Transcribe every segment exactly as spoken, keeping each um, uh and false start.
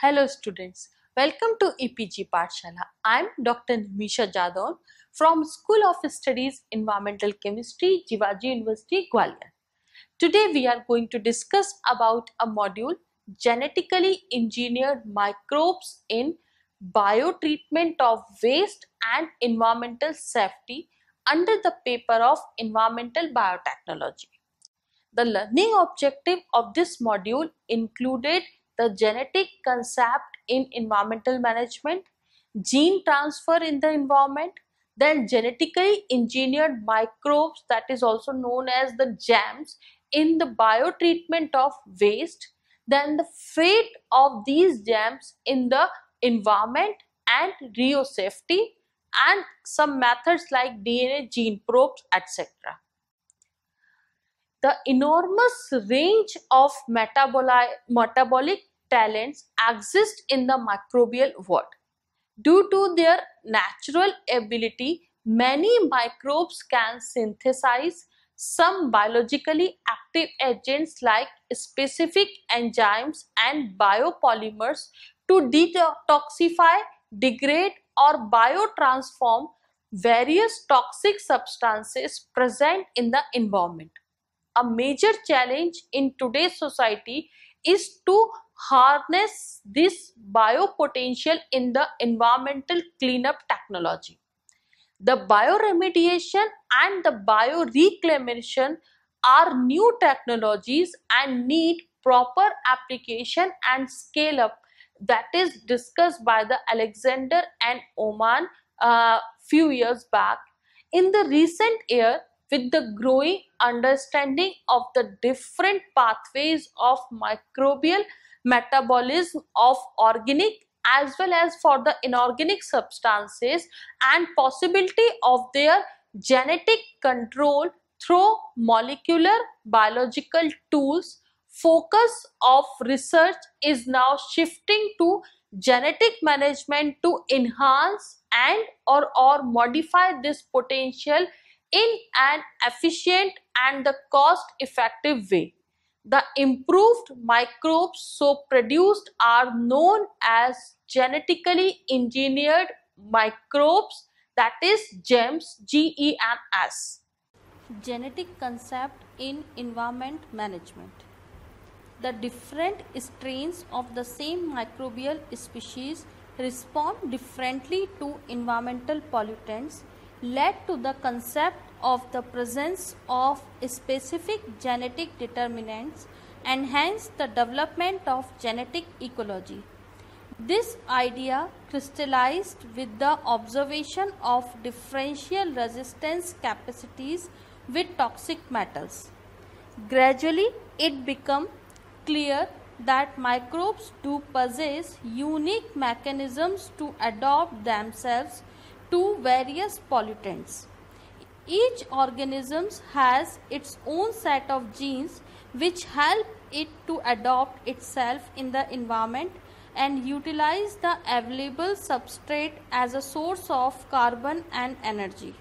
Hello students, welcome to E P G Pathshala. I am Doctor Nimisha Jadon from School of Studies Environmental Chemistry, Jivaji University, Gwalior. Today we are going to discuss about a module genetically engineered microbes in biotreatment of waste and environmental safety under the paper of environmental biotechnology. The learning objective of this module included the genetic concept in environmental management, gene transfer in the environment, then genetically engineered microbes, that is also known as the gems, in the biotreatment of waste, then the fate of these gems in the environment and reosafety, and some methods like D N A gene probes, et cetera. The enormous range of metabolic talents exist in the microbial world. Due to their natural ability, many microbes can synthesize some biologically active agents like specific enzymes and biopolymers to detoxify, degrade, or biotransform various toxic substances present in the environment. A major challenge in today's society is to harness this biopotential in the environmental cleanup technology. The bioremediation and the bioreclamation are new technologies and need proper application and scale up, that is discussed by the Alexander and Oman a uh, few years back. In the recent year, with the growing understanding of the different pathways of microbial metabolism of organic as well as for the inorganic substances and possibility of their genetic control through molecular biological tools, focus of research is now shifting to genetic management to enhance and or, or modify this potential in an efficient and the cost-effective way. The improved microbes so produced are known as genetically engineered microbes, that is GEMS, G E M S. Genetic concept in environment management. The different strains of the same microbial species respond differently to environmental pollutants, led to the concept of the presence of specific genetic determinants and hence the development of genetic ecology. This idea crystallized with the observation of differential resistance capacities with toxic metals. Gradually, it became clear that microbes do possess unique mechanisms to adapt themselves to various pollutants. Each organism has its own set of genes which help it to adapt itself in the environment and utilize the available substrate as a source of carbon and energy.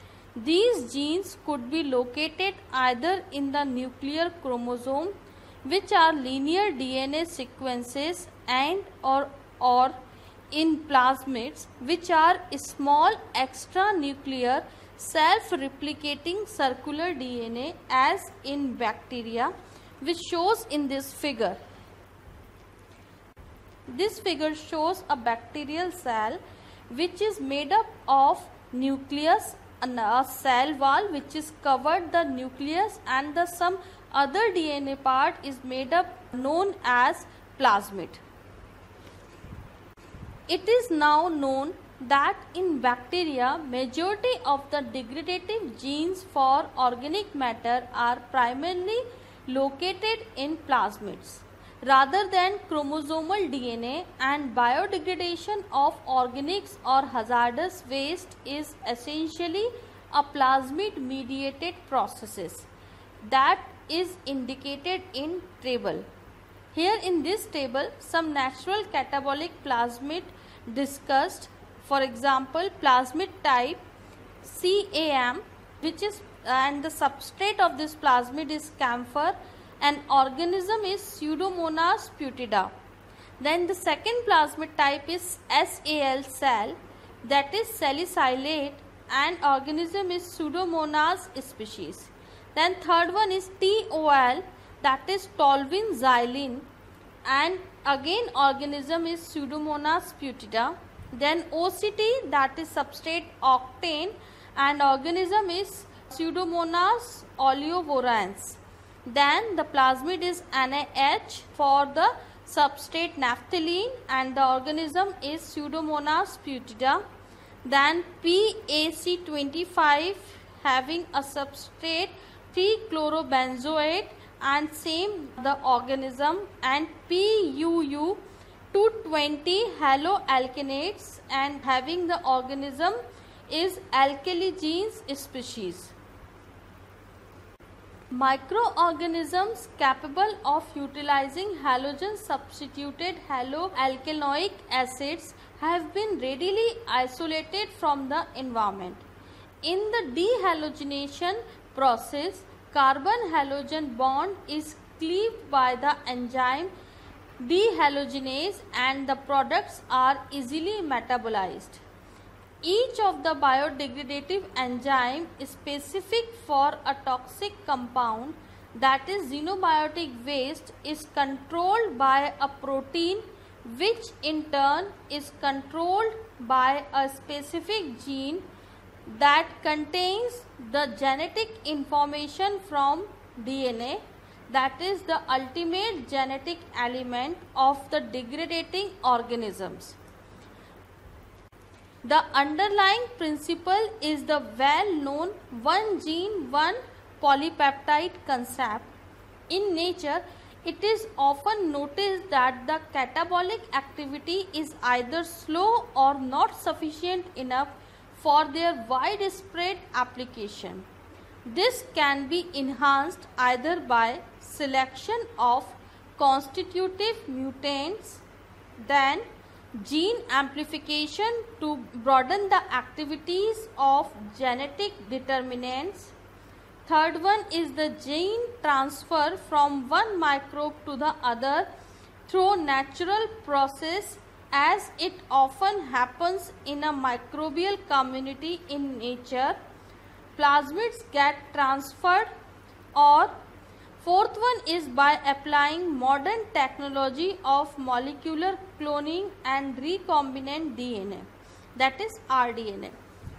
These genes could be located either in the nuclear chromosome, which are linear D N A sequences, and or, or in plasmids, which are small extranuclear self-replicating circular D N A, as in bacteria, which shows in this figure. This figure shows a bacterial cell which is made up of nucleus, a cell wall which is covered the nucleus, and the some other D N A part is made up known as plasmid. It is now known that in bacteria, majority of the degradative genes for organic matter are primarily located in plasmids rather than chromosomal D N A, and biodegradation of organics or hazardous waste is essentially a plasmid mediated processes that is indicated in table. Here in this table, some natural catabolic plasmid discussed, for example plasmid type C A M, which is and the substrate of this plasmid is camphor, and organism is Pseudomonas putida. Then the second plasmid type is S A L cell, that is salicylate, and organism is Pseudomonas species. Then third one is T O L, that is toluene xylene, and again organism is Pseudomonas putida. Then O C T, that is substrate octane, and organism is Pseudomonas oleovorans. Then the plasmid is N A H for the substrate naphthalene, and the organism is Pseudomonas putida. Then P A C twenty-five having a substrate three chlorobenzoate, and same the organism, and P U U two twenty haloalkanates, and having the organism is alkyligenes species. Microorganisms capable of utilizing halogen substituted haloalkanoic acids have been readily isolated from the environment. In the dehalogenation process, carbon halogen bond is cleaved by the enzyme dehalogenase, and the products are easily metabolized. Each of the biodegradative enzyme is specific for a toxic compound, that is xenobiotic waste, is controlled by a protein, which in turn is controlled by a specific gene that contains the genetic information from D N A, that is the ultimate genetic element of the degrading organisms. The underlying principle is the well-known one gene, one polypeptide concept. In nature, it is often noticed that the catabolic activity is either slow or not sufficient enough for their widespread application. This can be enhanced either by selection of constitutive mutants, then gene amplification to broaden the activities of genetic determinants. Third one is the gene transfer from one microbe to the other through natural process, as it often happens in a microbial community in nature. Plasmids get transferred. Or fourth one is by applying modern technology of molecular cloning and recombinant D N A, that is r D N A.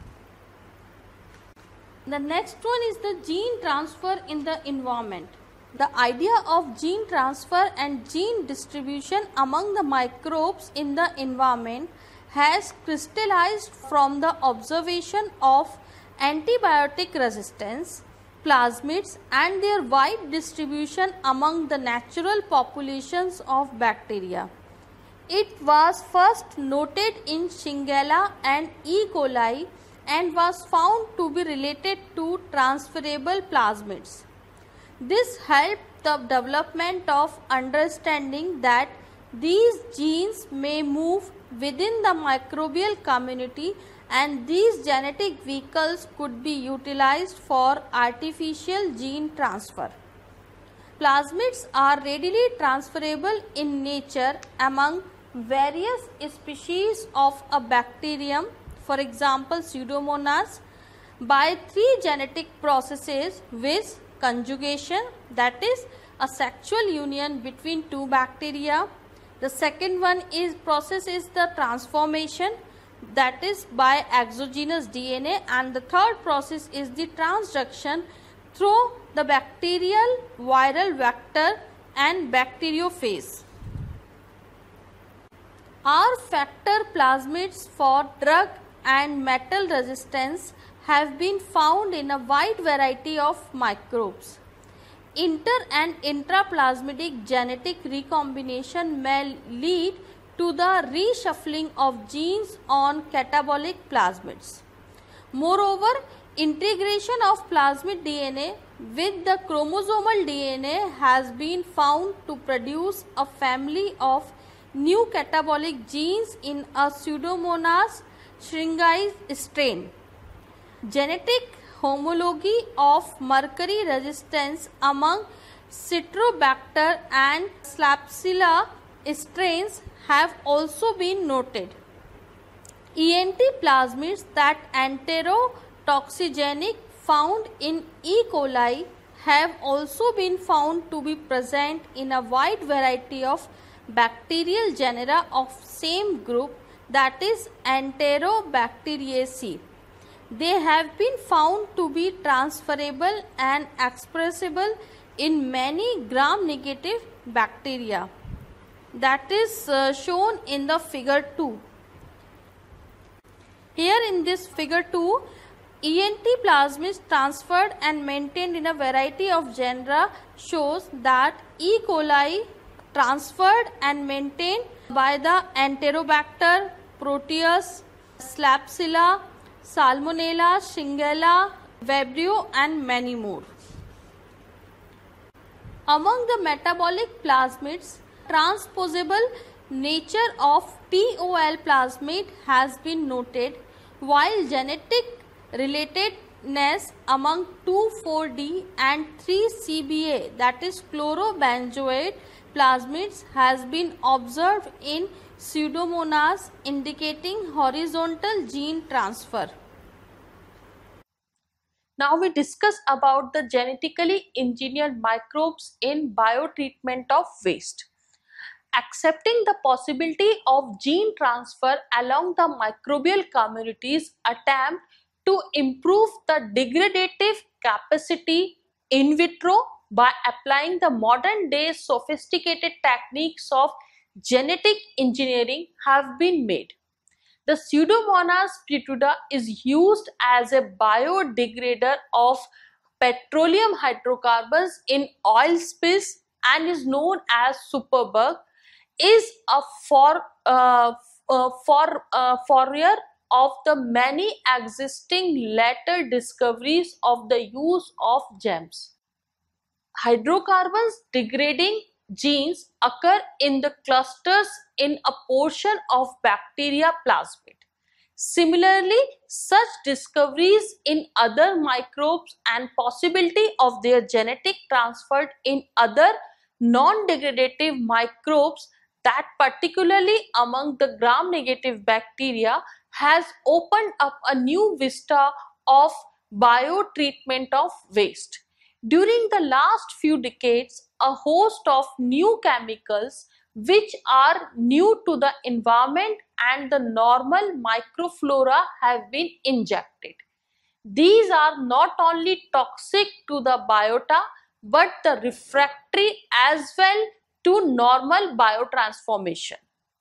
The next one is the gene transfer in the environment. The idea of gene transfer and gene distribution among the microbes in the environment has crystallized from the observation of antibiotic resistance, plasmids, and their wide distribution among the natural populations of bacteria. It was first noted in Shigella and E. coli and was found to be related to transferable plasmids. This helped the development of understanding that these genes may move within the microbial community, and these genetic vehicles could be utilized for artificial gene transfer. Plasmids are readily transferable in nature among various species of a bacterium, for example Pseudomonas, by three genetic processes, viz. Conjugation, that is a sexual union between two bacteria. The second one is process is the transformation, that is by exogenous D N A, and the third process is the transduction through the bacterial viral vector and bacteriophage. R factor plasmids for drug and metal resistance have been found in a wide variety of microbes. Inter and intraplasmidic genetic recombination may lead to the reshuffling of genes on catabolic plasmids. Moreover, integration of plasmid D N A with the chromosomal D N A has been found to produce a family of new catabolic genes in a Pseudomonas shringai strain. Genetic homology of mercury resistance among Citrobacter and Slapsilla strains have also been noted. E N T plasmids that enterotoxigenic found in E. coli have also been found to be present in a wide variety of bacterial genera of same group, that is Enterobacteriaceae. They have been found to be transferable and expressible in many gram-negative bacteria. That is uh, shown in the figure two. Here in this figure two, E N T plasmids transferred and maintained in a variety of genera shows that E. coli transferred and maintained by the Enterobacter, Proteus, Slapsilla, Salmonella, Shigella, Vibrio and many more. Among the metabolic plasmids, transposable nature of P O L plasmid has been noted, while genetic relatedness among two four D and three C B A, that is chlorobenzoate plasmids, has been observed in Pseudomonas, indicating horizontal gene transfer. Now we discuss about the genetically engineered microbes in biotreatment of waste. Accepting the possibility of gene transfer along the microbial community's attempt to improve the degradative capacity in vitro by applying the modern day sophisticated techniques of genetic engineering have been made. The Pseudomonas pituita is used as a biodegrader of petroleum hydrocarbons in oil spills and is known as superbug, is a for, uh, uh, for uh, fourier of the many existing later discoveries of the use of gems. Hydrocarbons degrading genes occur in the clusters in a portion of bacteria plasmid. Similarly, such discoveries in other microbes and possibility of their genetic transfer in other non-degradative microbes, that particularly among the gram-negative bacteria, has opened up a new vista of biotreatment of waste. During the last few decades, a host of new chemicals which are new to the environment and the normal microflora have been injected. These are not only toxic to the biota but the refractory as well to normal biotransformation.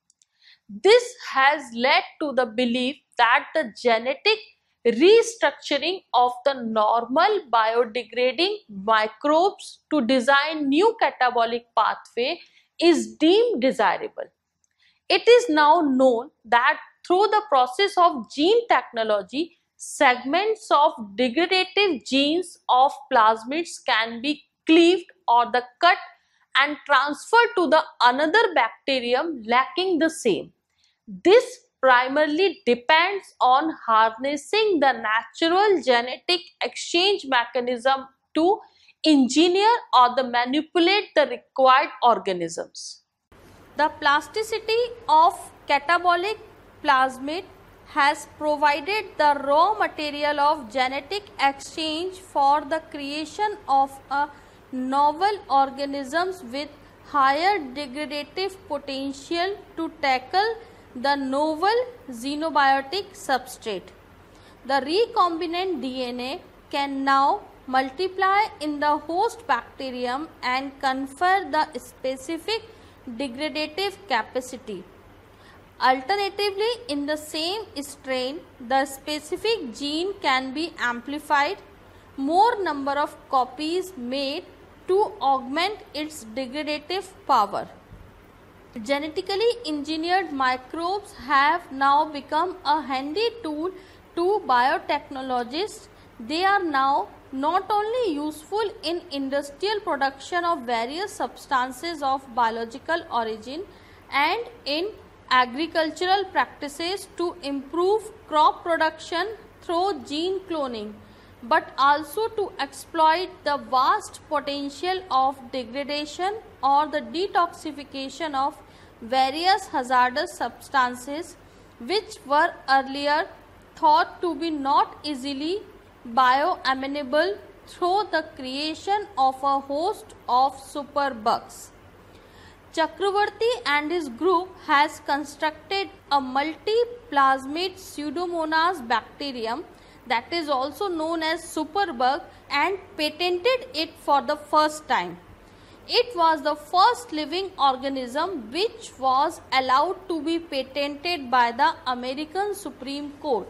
This has led to the belief that the genetic restructuring of the normal biodegrading microbes to design new catabolic pathway is deemed desirable. It is now known that through the process of gene technology, segments of degradative genes of plasmids can be cleaved or the cut and transferred to the another bacterium lacking the same. This primarily depends on harnessing the natural genetic exchange mechanism to engineer or the manipulate the required organisms. The plasticity of catabolic plasmid has provided the raw material of genetic exchange for the creation of a novel organisms with higher degradative potential to tackle the novel xenobiotic substrate. The recombinant D N A can now multiply in the host bacterium and confer the specific degradative capacity. Alternatively, in the same strain, the specific gene can be amplified, more number of copies made to augment its degradative power. Genetically engineered microbes have now become a handy tool to biotechnologists. They are now not only useful in industrial production of various substances of biological origin and in agricultural practices to improve crop production through gene cloning, but also to exploit the vast potential of degradation or the detoxification of various hazardous substances which were earlier thought to be not easily bioavailable through the creation of a host of superbugs. Chakravarti and his group has constructed a multi-plasmid Pseudomonas bacterium that is also known as superbug and patented it for the first time. It was the first living organism which was allowed to be patented by the American Supreme Court.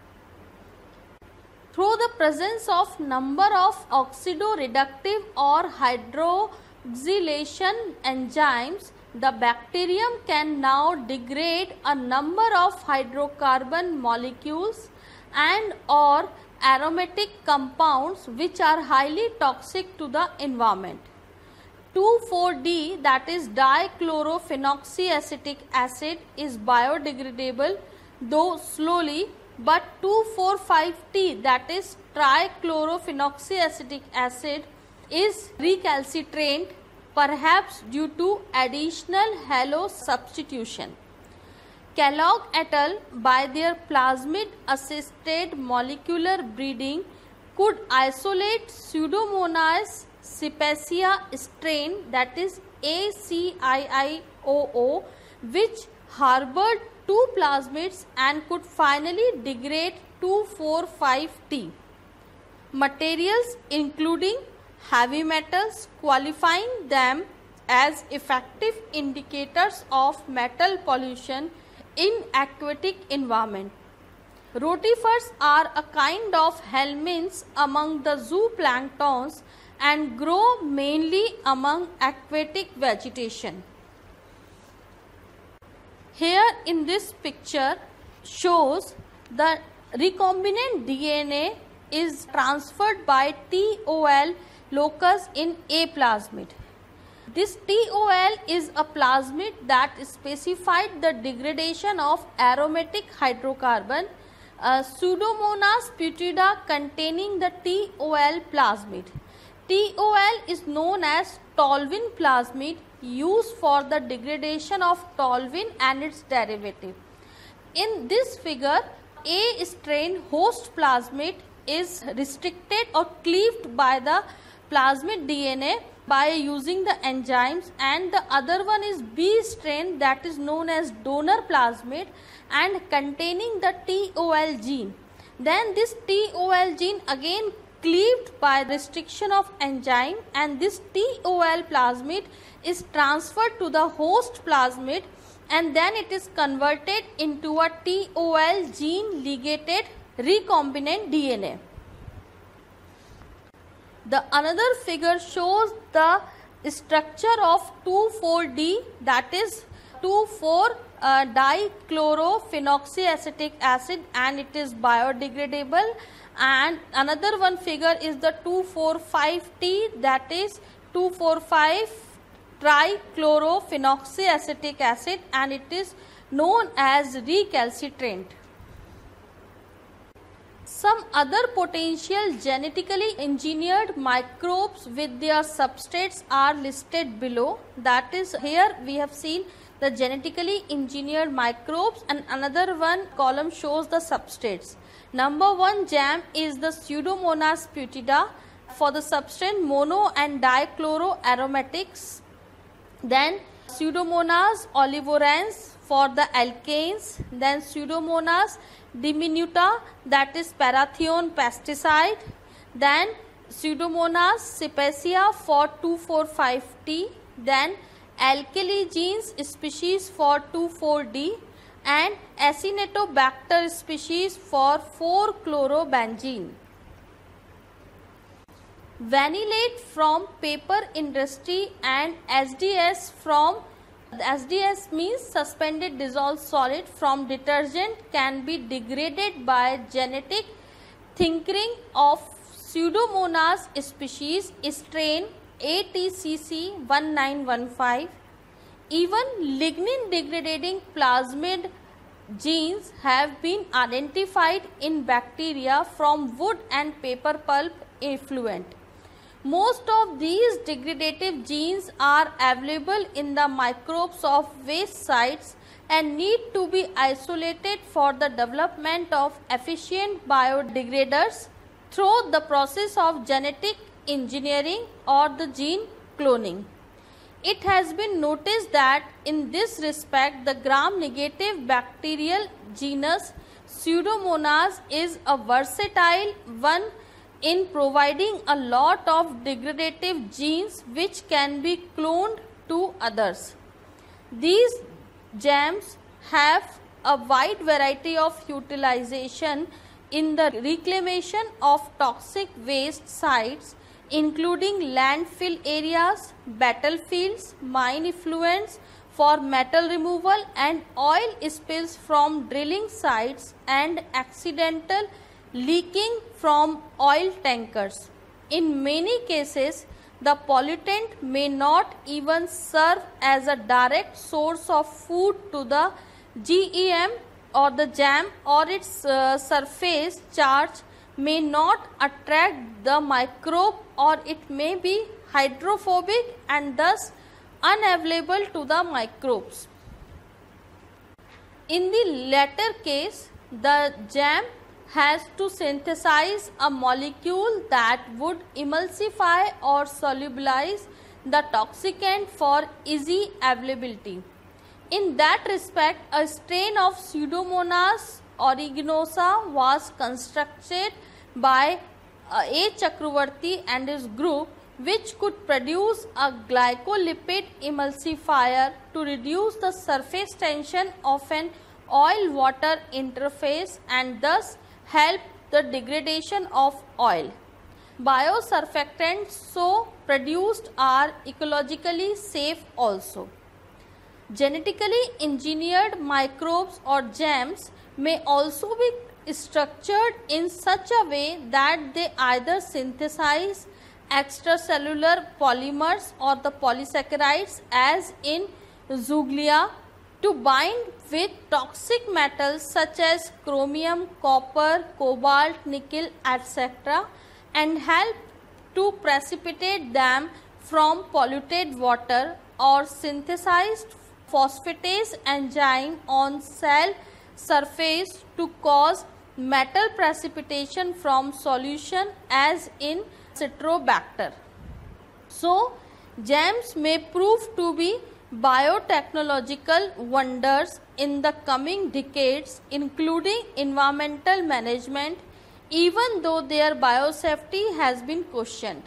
Through the presence of number of oxidoreductive or hydroxylation enzymes, the bacterium can now degrade a number of hydrocarbon molecules and or aromatic compounds which are highly toxic to the environment. two four D, that is dichlorophenoxyacetic acid, is biodegradable though slowly, but two four five T, that is trichlorophenoxyacetic acid, is recalcitrant, perhaps due to additional halo substitution. Kellogg et al. By their plasmid assisted molecular breeding could isolate Pseudomonas cepacia strain, that is A C I I O O, which harbored two plasmids and could finally degrade two four five T. Materials including heavy metals, qualifying them as effective indicators of metal pollution in aquatic environment. Rotifers are a kind of helminths among the zooplanktons and grow mainly among aquatic vegetation. Here in this picture shows the recombinant D N A is transferred by T O L locus in A plasmid. This T O L is a plasmid that specified the degradation of aromatic hydrocarbon, uh, Pseudomonas putida containing the T O L plasmid. T O L is known as toluene plasmid, used for the degradation of toluene and its derivative. In this figure, A strain host plasmid is restricted or cleaved by the plasmid D N A by using the enzymes, and the other one is B strain that is known as donor plasmid and containing the T O L gene. Then this T O L gene again cleaved by restriction of enzyme, and this T O L plasmid is transferred to the host plasmid, and then it is converted into a T O L gene ligated recombinant D N A. The another figure shows the structure of two four D, that is two four uh, dichlorophenoxyacetic acid, and it is biodegradable. And another one figure is the two four five T, that is two four five trichlorophenoxyacetic acid, and it is known as recalcitrant. Some other potential genetically engineered microbes with their substrates are listed below. That is, here we have seen the genetically engineered microbes, and another one column shows the substrates. Number one jam is the Pseudomonas putida for the substrate mono and dichloroaromatics. Then Pseudomonas olivorans for the alkanes. Then Pseudomonas diminuta, that is parathion pesticide. Then Pseudomonas cepacia for two four five T. Then alkali genes species for two four D and Acinetobacter species for four chlorobenzene. Vanillate from paper industry and S D S from S D S means suspended dissolved solid from detergent can be degraded by genetic tinkering of Pseudomonas species strain A T C C one nine one five. Even lignin degrading plasmid genes have been identified in bacteria from wood and paper pulp effluent. Most of these degradative genes are available in the microbes of waste sites and need to be isolated for the development of efficient biodegraders through the process of genetic engineering or the gene cloning. It has been noticed that in this respect, the gram-negative bacterial genus Pseudomonas is a versatile one in providing a lot of degradative genes which can be cloned to others. These gems have a wide variety of utilization in the reclamation of toxic waste sites, including landfill areas, battlefields, mine effluents for metal removal, and oil spills from drilling sites and accidental leaking from oil tankers. In many cases, the pollutant may not even serve as a direct source of food to the gem or the gem, or its uh, surface charge may not attract the microbe, or it may be hydrophobic and thus unavailable to the microbes. In the latter case, the gem has to synthesize a molecule that would emulsify or solubilize the toxicant for easy availability. In that respect, a strain of Pseudomonas aeruginosa was constructed by uh, A. Chakravarti and his group, which could produce a glycolipid emulsifier to reduce the surface tension of an oil-water interface and thus help the degradation of oil. Biosurfactants so produced are ecologically safe also. Genetically engineered microbes or gems may also be structured in such a way that they either synthesize extracellular polymers or the polysaccharides, as in Zuglia, to bind with toxic metals such as chromium, copper, cobalt, nickel, et cetera, and help to precipitate them from polluted water, or synthesized phosphatase enzyme on cell surface to cause metal precipitation from solution, as in Citrobacter. So, gems may prove to be biotechnological wonders in the coming decades, including environmental management, even though their biosafety has been questioned.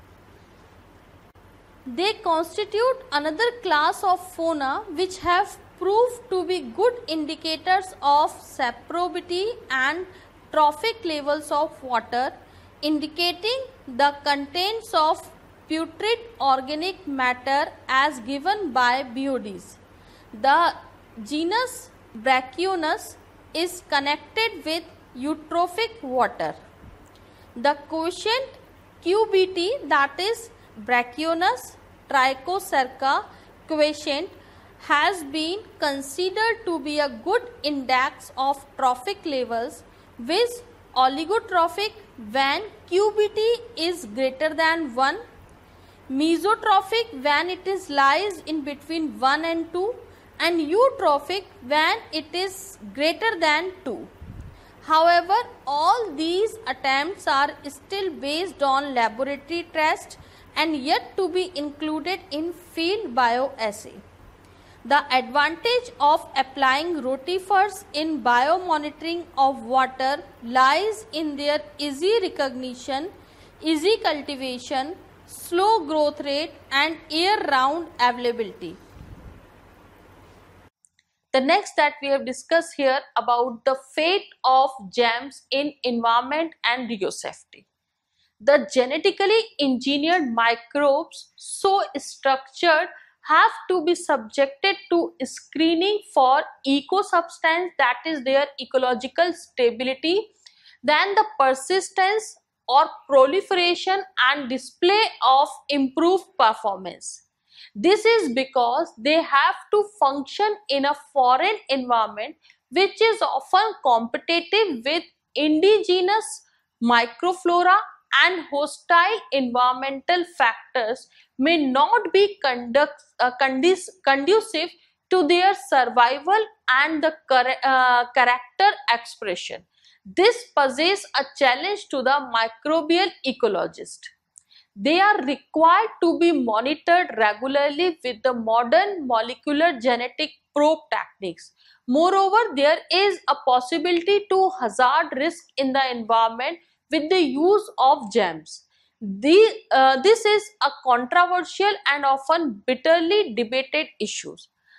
They constitute another class of fauna which have proved to be good indicators of saprobity and trophic levels of water, indicating the contents of putrid organic matter as given by B O Ds. The genus Brachionus is connected with eutrophic water. The quotient Q B T, that is Brachionus trichocerca quotient, has been considered to be a good index of trophic levels, with oligotrophic when Q B T is greater than one, mesotrophic when it is lies in between one and two, and eutrophic when it is greater than two. However, all these attempts are still based on laboratory tests and yet to be included in field bioassay. The advantage of applying rotifers in biomonitoring of water lies in their easy recognition, easy cultivation, slow growth rate, and year-round availability. The next that we have discussed here about the fate of gems in environment and biosafety. The genetically engineered microbes so structured have to be subjected to screening for eco-substance, that is their ecological stability, then the persistence or proliferation and display of improved performance. This is because they have to function in a foreign environment which is often competitive with indigenous microflora and hostile environmental factors may not be conduct, uh, conduc conducive to their survival and the uh, character expression. This poses a challenge to the microbial ecologist. They are required to be monitored regularly with the modern molecular genetic probe techniques. Moreover, there is a possibility to hazard risk in the environment with the use of gems. The, uh, this is a controversial and often bitterly debated issue.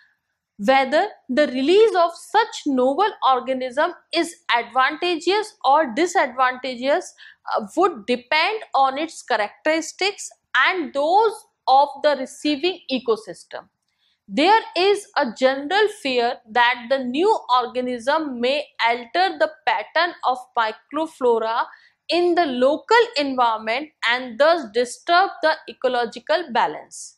Whether the release of such novel organism is advantageous or disadvantageous uh, would depend on its characteristics and those of the receiving ecosystem. There is a general fear that the new organism may alter the pattern of microflora in the local environment and thus disturb the ecological balance.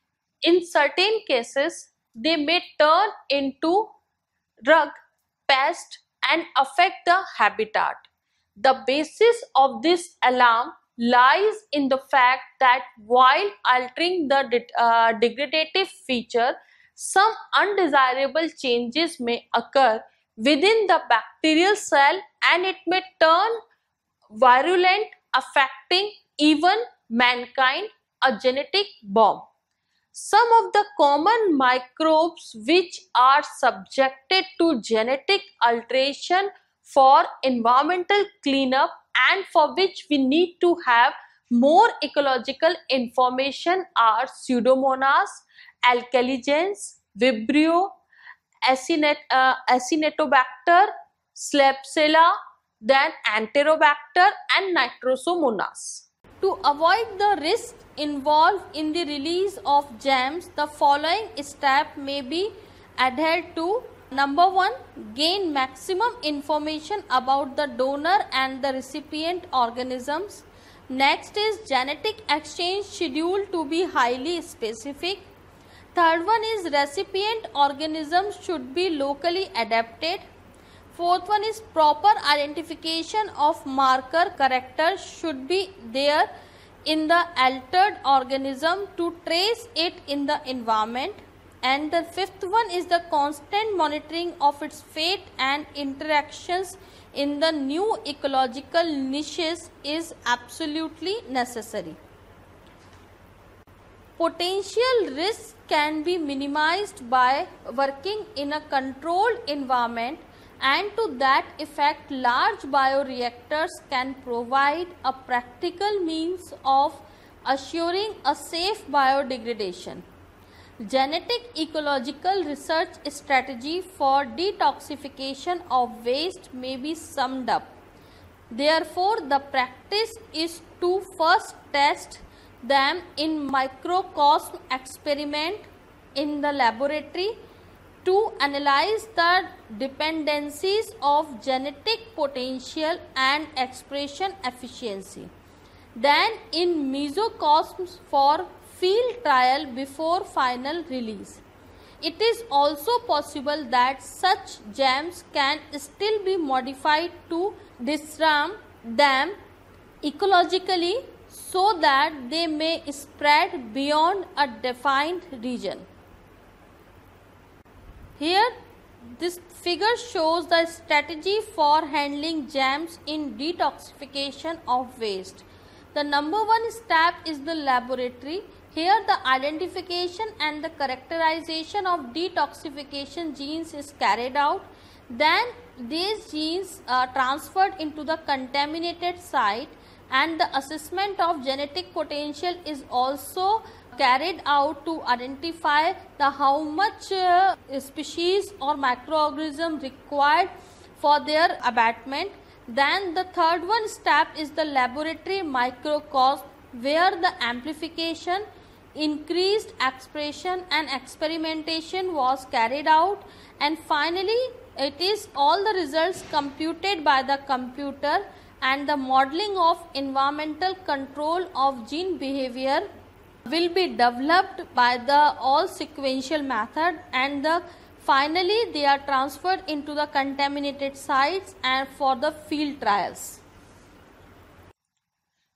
In certain cases, they may turn into rug, pest and affect the habitat. The basis of this alarm lies in the fact that while altering the de uh, degradative feature, some undesirable changes may occur within the bacterial cell and it may turn virulent, affecting even mankind, a genetic bomb. Some of the common microbes which are subjected to genetic alteration for environmental cleanup and for which we need to have more ecological information are Pseudomonas, Alkaligens, Vibrio, Acinet, uh, Acinetobacter, Klebsiella, then Enterobacter and Nitrosomonas. To avoid the risk involved in the release of gems, the following step may be adhered to. Number one, gain maximum information about the donor and the recipient organisms. Next is genetic exchange schedule to be highly specific. Third one is recipient organisms should be locally adapted. Fourth one is proper identification of marker characters should be there in the altered organism to trace it in the environment. And the fifth one is the constant monitoring of its fate and interactions in the new ecological niches is absolutely necessary. Potential risks can be minimized by working in a controlled environment, and to that effect large bioreactors can provide a practical means of assuring a safe biodegradation. Genetic ecological research strategy for detoxification of waste may be summed up. Therefore, the practice is to first test them in microcosm experiment in the laboratory to analyze the dependencies of genetic potential and expression efficiency. Then in mesocosms for field trial before final release. It is also possible that such gems can still be modified to disarm them ecologically so that they may spread beyond a defined region. Here this figure shows the strategy for handling gems in detoxification of waste. The number one step is the laboratory. Here the identification and the characterization of detoxification genes is carried out. Then these genes are transferred into the contaminated site, and the assessment of genetic potential is also carried out to identify the how much uh, species or microorganism required for their abatement. Then the third one step is the laboratory microcosm, where the amplification, increased expression and experimentation was carried out, and finally it is all the results computed by the computer, and the modeling of environmental control of gene behavior will be developed by the all sequential method, and the finally they are transferred into the contaminated sites and for the field trials.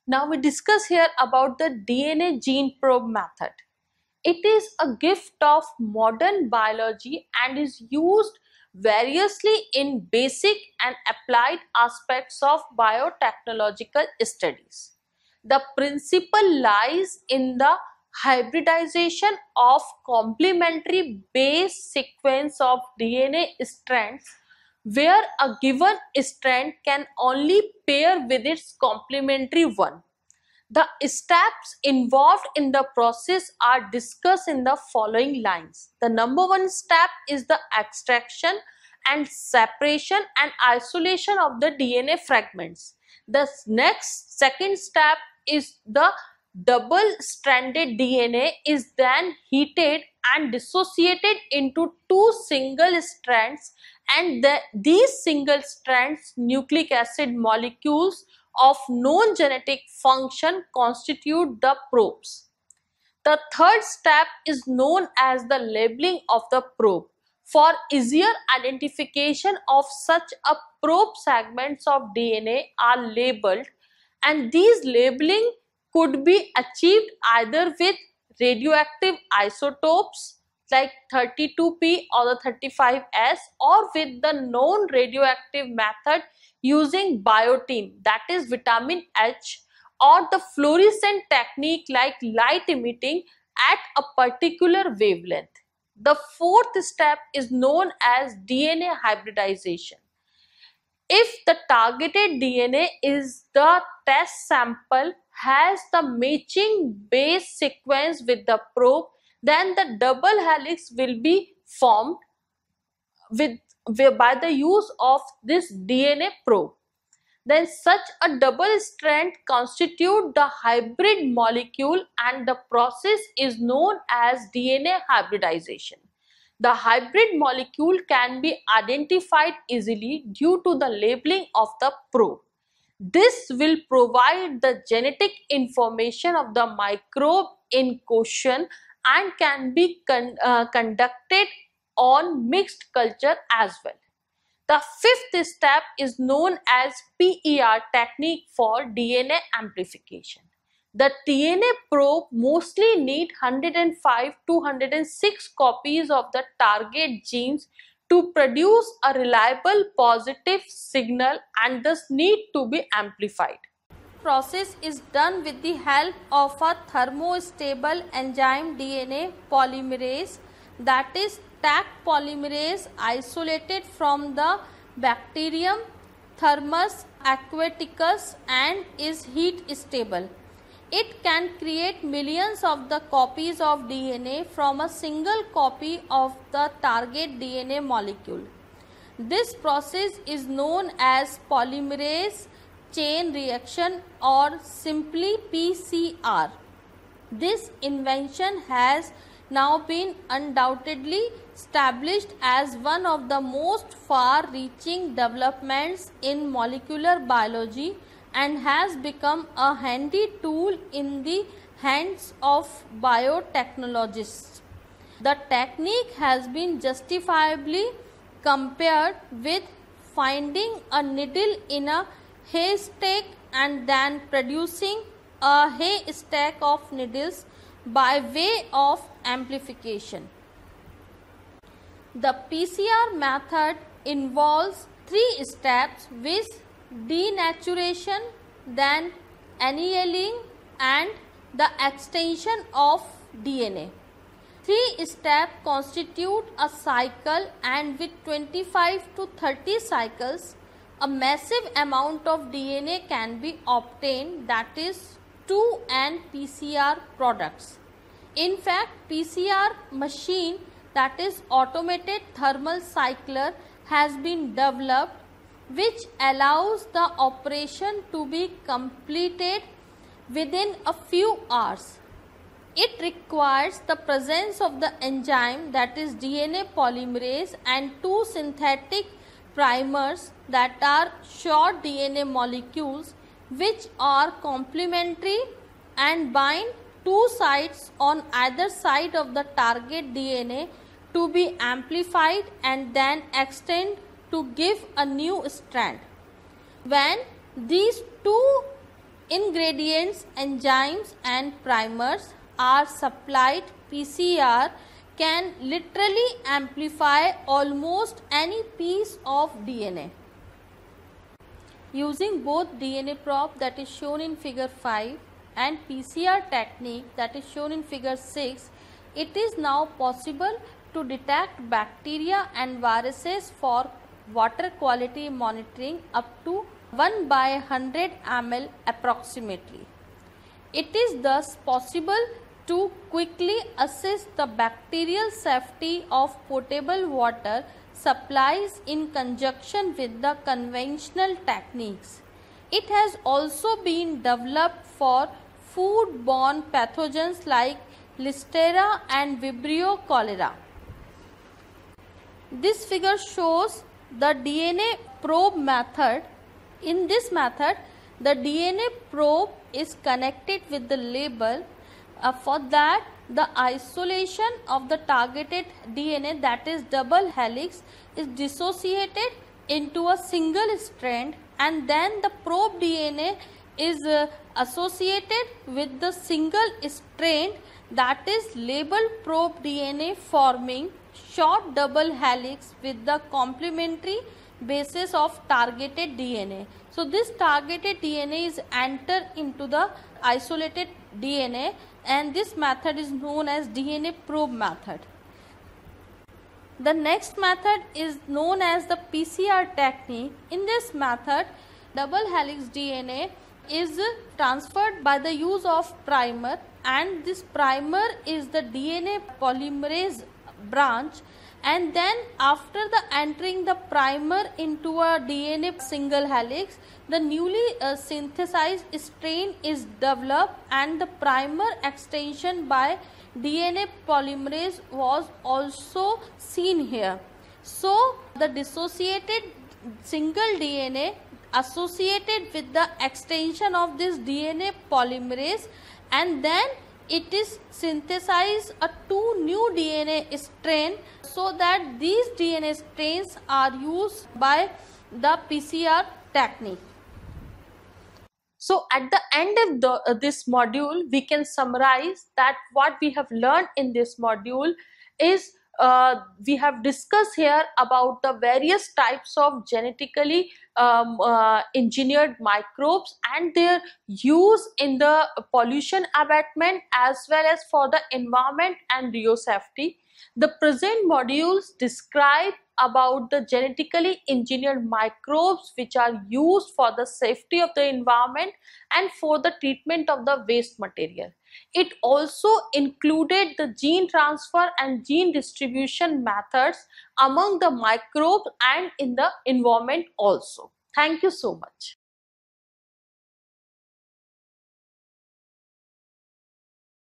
Now we discuss here about the D N A gene probe method. It is a gift of modern biology and is used variously in basic and applied aspects of biotechnological studies. The principle lies in the hybridization of complementary base sequence of D N A strands, where a given strand can only pair with its complementary one. The steps involved in the process are discussed in the following lines. The number one step is the extraction and separation and isolation of the D N A fragments. The next second step is the double-stranded D N A is then heated and dissociated into two single strands, and the, these single strands nucleic acid molecules of known genetic function constitute the probes. The third step is known as the labeling of the probe. For easier identification of such a probe, segments of D N A are labeled, and these labeling could be achieved either with radioactive isotopes like thirty-two P or the thirty-five S, or with the known radioactive method using biotin, that is vitamin H, or the fluorescent technique like light emitting at a particular wavelength. The fourth step is known as D N A hybridization. If the targeted D N A is the test sample has the matching base sequence with the probe, then the double helix will be formed with by the use of this D N A probe. Then such a double strand constitute the hybrid molecule, and the process is known as D N A hybridization. The hybrid molecule can be identified easily due to the labeling of the probe. This will provide the genetic information of the microbe in question and can be con uh, conducted on mixed culture as well. The fifth step is known as P E R technique for D N A amplification. The D N A probe mostly need one hundred five to one hundred six copies of the target genes to produce a reliable positive signal and thus need to be amplified. Process is done with the help of a thermostable enzyme D N A polymerase, that is Taq polymerase, isolated from the bacterium Thermus aquaticus and is heat stable. It can create millions of the copies of D N A from a single copy of the target D N A molecule. This process is known as polymerase chain reaction, or simply P C R. This invention has now been undoubtedly established as one of the most far-reaching developments in molecular biology and has become a handy tool in the hands of biotechnologists. The technique has been justifiably compared with finding a needle in a haystack and then producing a haystack of needles by way of amplification. The P C R method involves three steps, which denaturation, then annealing and the extension of D N A. Three steps constitute a cycle, and with twenty-five to thirty cycles, a massive amount of D N A can be obtained, that is two N P C R products. In fact, P C R machine, that is automated thermal cycler, has been developed which allows the operation to be completed within a few hours. It requires the presence of the enzyme, that is D N A polymerase, and two synthetic primers, that are short D N A molecules which are complementary and bind two sites on either side of the target D N A to be amplified and then extend to give a new strand. When these two ingredients, enzymes and primers are supplied, P C R can literally amplify almost any piece of D N A. Using both D N A probe that is shown in figure five and P C R technique that is shown in figure six, it is now possible to detect bacteria and viruses for water quality monitoring up to one by one hundred milliliters approximately. It is thus possible to quickly assess the bacterial safety of potable water supplies in conjunction with the conventional techniques. It has also been developed for food-borne pathogens like Listeria and Vibrio cholera. This figure shows the D N A probe method. In this method, the D N A probe is connected with the label. Uh, for that, the isolation of the targeted D N A, that is double helix, is dissociated into a single strand, and then the probe D N A is uh, associated with the single strand, that is labeled probe D N A, forming short double helix with the complementary basis of targeted D N A. So this targeted D N A is entered into the isolated D N A, and this method is known as D N A probe method. The next method is known as the P C R technique. In this method, double helix D N A is transferred by the use of primer, and this primer is the D N A polymerase branch, and then after the entering the primer into a D N A single helix, the newly uh, synthesized strain is developed, and the primer extension by D N A polymerase was also seen here. So the dissociated single D N A associated with the extension of this D N A polymerase, and then it is synthesized a two new D N A strain, so that these D N A strains are used by the P C R technique. So at the end of the, uh, this module, we can summarize that what we have learned in this module is uh, we have discussed here about the various types of genetically um, uh, engineered microbes and their use in the pollution abatement as well as for the environment and biosafety. The present modules describe about the genetically engineered microbes which are used for the safety of the environment and for the treatment of the waste material. It also included the gene transfer and gene distribution methods among the microbes and in the environment also. Thank you so much.